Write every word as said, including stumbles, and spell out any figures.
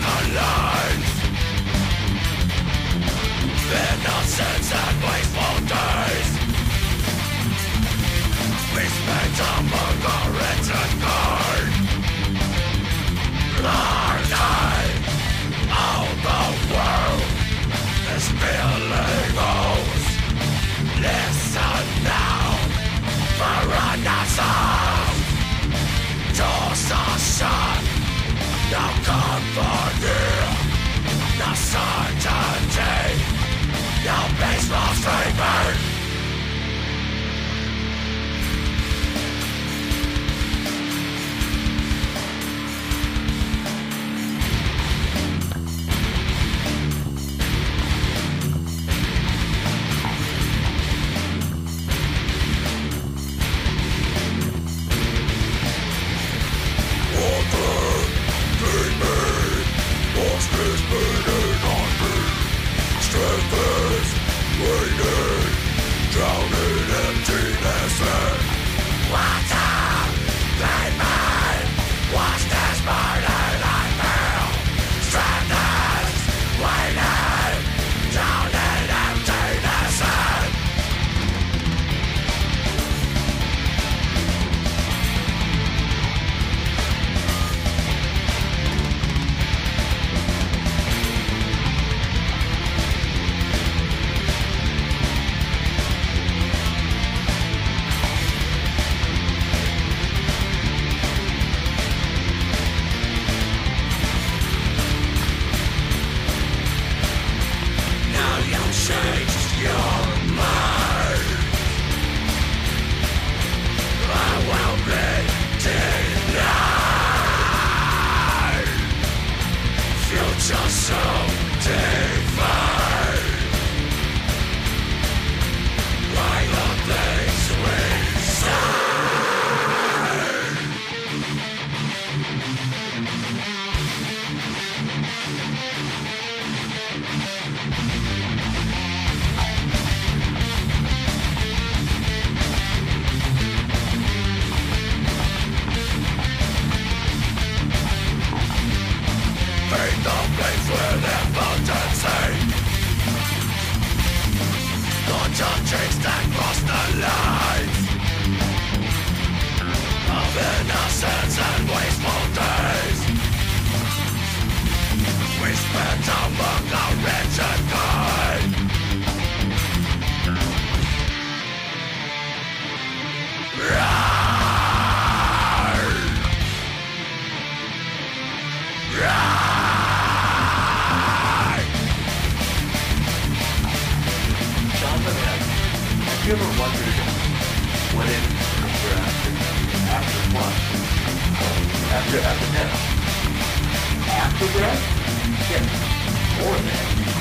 the lines. Innocence and wasteful days. We spent among our written guard. Our night, all the world is feeling old. Listen now for an answer. Doors are shut, no comfort here, no certainty, no baseball streamer. Have you ever wondered what is after after after what? After after death? After death? Yes. Or death.